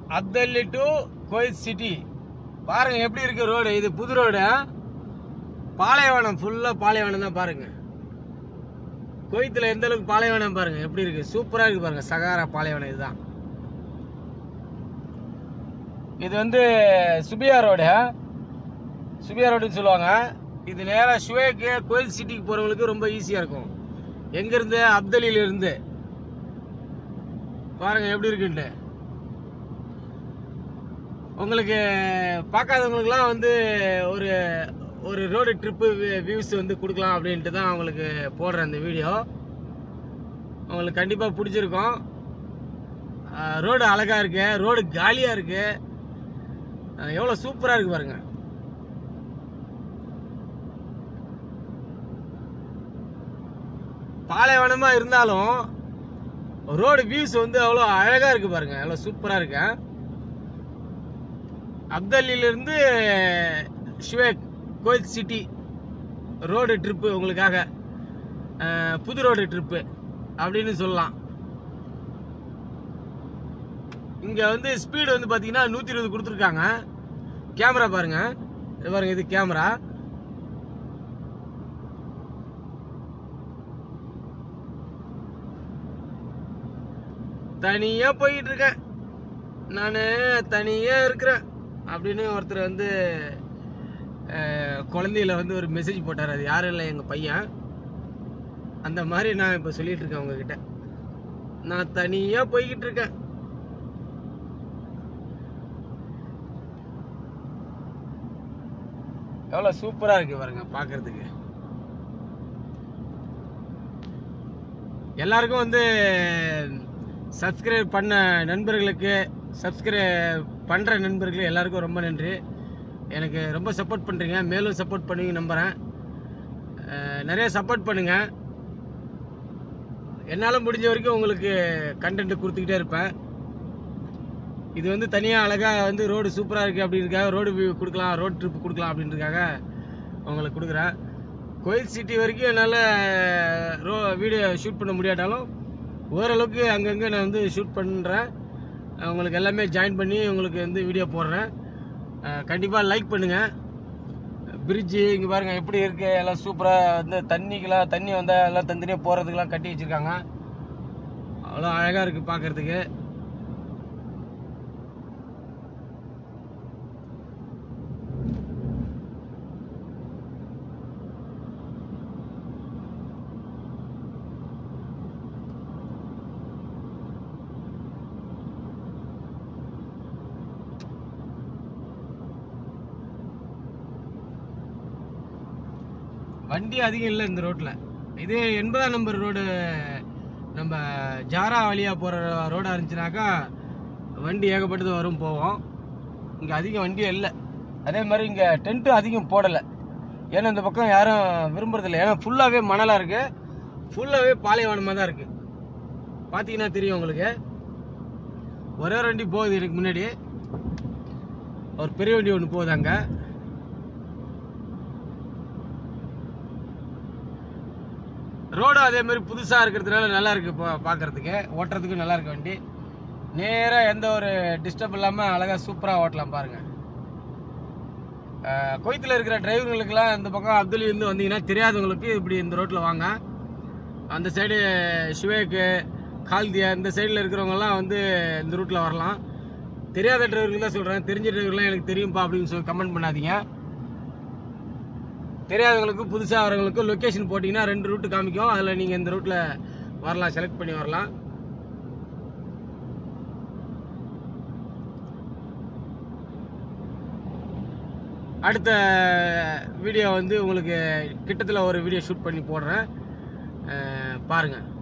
அப்தல்லி to Kuwait city. பாருங்க எப்படி இருக்கு ரோடு. இது புது ரோடு. பாலைவனம், ஃபுல்லா பாலைவனம் தான். பாருங்க குவைத்தில் எந்த அளவுக்கு பாலைவனம் பாருங்க எப்படி இருக்கு. சூப்பரா இருக்கு பாருங்க. சகாரா பாலைவனம் இதுதான். இது வந்து சுபியா ரோடு. சுபியா ரோடுன்னு சொல்லுவாங்க. இது நேராக ஷுவேக்கு குவைத் சிட்டிக்கு போறவங்களுக்கு ரொம்ப ஈஸியா இருக்கும். எங்க இருந்து? அப்தலியில இருந்து. பாருங்க எப்படி இருக்குன்ட்டு. உங்களுக்கு பார்க்காதவங்களுக்குலாம் வந்து ஒரு ஒரு ரோடு ட்ரிப்பு வியூஸ் வந்து கொடுக்கலாம் அப்படின்ட்டு தான் அவங்களுக்கு போடுறேன் இந்த வீடியோ. உங்களுக்கு கண்டிப்பாக பிடிச்சிருக்கும். ரோடு அழகாக இருக்கு, ரோடு காலியாக இருக்கு, எவ்வளோ சூப்பராக இருக்கு பாருங்க. பாலைவனமாக இருந்தாலும் ரோடு வியூஸ் வந்து அவ்வளோ அழகாக இருக்கு பாருங்க. எவ்வளோ சூப்பராக இருக்கு. அப்தல்லியிலிருந்து Shuwaikh Kuwait city road trip உங்களுக்காக. புது ரோடு ட்ரிப்பு அப்படின்னு சொல்லலாம். இங்கே வந்து ஸ்பீடு வந்து பார்த்தீங்கன்னா 120 கொடுத்துருக்காங்க. கேமரா பாருங்க. இது பாருங்க, இது கேமரா. தனியாக போய்கிட்டு இருக்கேன், நான் தனியாக இருக்கிறேன் அப்படின்னு ஒருத்தர் வந்து குழந்தையில வந்து ஒரு மெசேஜ் போட்டார். அது யாரும் இல்லை, எங்கள் பையன். அந்த மாதிரி நான் இப்போ சொல்லிட்டு இருக்கேன் உங்ககிட்ட. நான் தனியாக போய்கிட்டு இருக்கேன். எவ்வளோ சூப்பராக இருக்கு பாருங்க பார்க்கறதுக்கு. எல்லாருக்கும் வந்து சப்ஸ்கிரைப் பண்ண நண்பர்களுக்கு, சப்ஸ்கிரைப் பண்ணுற நண்பர்களுக்கு எல்லாருக்கும் ரொம்ப நன்றி. எனக்கு ரொம்ப சப்போர்ட் பண்ணுறீங்க. மேலும் சப்போர்ட் பண்ணுவீங்க நம்புகிறேன். நிறைய சப்போர்ட் பண்ணுங்கள். என்னால் முடிஞ்ச வரைக்கும் உங்களுக்கு கண்டென்ட் கொடுத்துக்கிட்டே இருப்பேன். இது வந்து தனியாக அழகாக வந்து ரோடு சூப்பராக இருக்குது அப்படின்றதுக்காக ரோடு வியூ கொடுக்கலாம், ரோடு ட்ரிப் கொடுக்கலாம் அப்படின்றதுக்காக உங்களுக்கு கொடுக்குறேன். குவைத் சிட்டி வரைக்கும் என்னால் வீடியோ ஷூட் பண்ண முடியாட்டாலும் ஓரளவுக்கு அங்கங்கே நான் வந்து ஷூட் பண்ணுறேன். உங்களுக்கு எல்லாமே ஜாயின் பண்ணி உங்களுக்கு வந்து வீடியோ போடுறேன். கண்டிப்பாக லைக் பண்ணுங்கள். பிரிட்ஜு இங்கே பாருங்கள் எப்படி இருக்குது. எல்லாம் சூப்பராக வந்து தண்ணி வந்தால் எல்லாம் தனியாக போகிறதுக்கெலாம் கட்டி வச்சுருக்காங்க. அவ்வளோ அழகாக இருக்குது பார்க்குறதுக்கு. வண்டி அதிகம் இல்லை இந்த ரோட்டில். இதே 80ஆம் நம்பர் ரோடு நம்ம ஜாரா வழியாக போகிற ரோடாக இருந்துச்சுனாக்கா வண்டி ஏகப்பட்டது வரும் போவோம். இங்கே அதிகம் வண்டியே இல்லை. அதே மாதிரி இங்கே டென்ட்டும் அதிகம் போடலை. ஏன்னா இந்த பக்கம் யாரும் விரும்புறதில்லை. ஏன்னா ஃபுல்லாகவே மணலாக இருக்குது, ஃபுல்லாகவே பாலைவனமாக தான் இருக்குது. பார்த்தீங்கன்னா தெரியும் உங்களுக்கு. ஒரே ஒரு வண்டி போகுது எனக்கு முன்னாடி, ஒரு பெரிய வண்டி ஒன்று போகுது அங்கே. ரோடும் அதே மாதிரி புதுசாக இருக்கிறதுனால நல்லா இருக்குது பார்க்குறதுக்கு, ஓட்டுறதுக்கு நல்லா இருக்கு. வண்டி நேராக எந்த ஒரு டிஸ்டர்ப் இல்லாமல் அழகாக சூப்பராக ஓட்டலாம் பாருங்கள். குவைத்தில் இருக்கிற டிரைவர்களுக்கெல்லாம் இந்த பக்கம் அப்துல்லி இருந்து வந்தீங்கன்னா தெரியாதவங்களுக்கு இப்படி இந்த ரோட்டில் வாங்க. அந்த சைடு ஷுவேக்கு, கால்தியா இந்த சைடில் இருக்கிறவங்கலாம் வந்து இந்த ரூட்டில் வரலாம். தெரியாத டிரைவருக்கு தான் சொல்கிறேன். தெரிஞ்ச டிரைவர்லாம் எனக்கு தெரியும்ப்பா அப்படின்னு சொல்லி கமெண்ட் பண்ணாதீங்க. தெரியாதவங்களுக்கு, புதுசாக வரவங்களுக்கு லொக்கேஷன் போட்டிங்கன்னா 2 ரூட்டு காமிக்கும். அதில் நீங்கள் இந்த ரூட்டில் வரலாம், செலக்ட் பண்ணி வரலாம். அடுத்த வீடியோ வந்து உங்களுக்கு கிட்டத்தில் ஒரு வீடியோ ஷூட் பண்ணி போடுறேன், பாருங்கள்.